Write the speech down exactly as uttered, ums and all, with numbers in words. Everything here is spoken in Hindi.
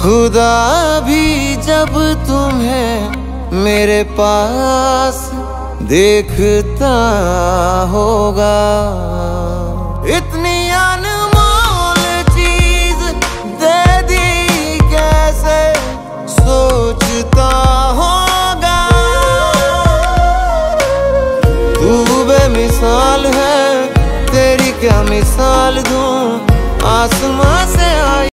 खुदा भी जब तुम्हें मेरे पास देखता होगा। इतनी अनमोल चीज दे दी कैसे सोचता होगा। तू बेमिसाल है, तेरी क्या मिसाल दूं, आसमां से आई